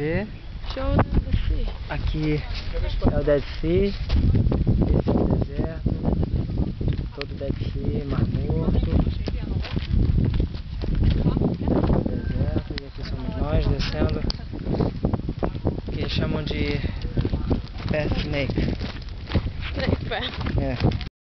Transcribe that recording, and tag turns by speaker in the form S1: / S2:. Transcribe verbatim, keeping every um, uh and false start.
S1: ver.
S2: Show do Dead Sea.
S1: Aqui é o Dead Sea. Esse é o deserto. Todo o Dead Sea, Mar Morto. Esse é o deserto. E aqui somos nós descendo. Que eles chamam de Path Snake.
S2: Snake Path.
S1: É.